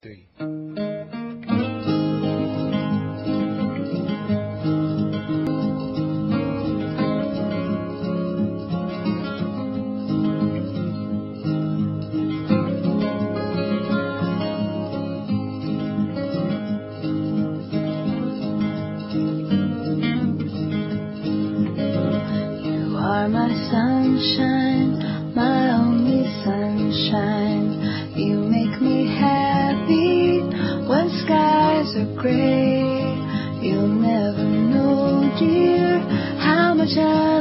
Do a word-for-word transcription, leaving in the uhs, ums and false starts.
three. You are my sunshine, my only sunshine. You make me happy when skies are gray. You'll never know, dear, how much I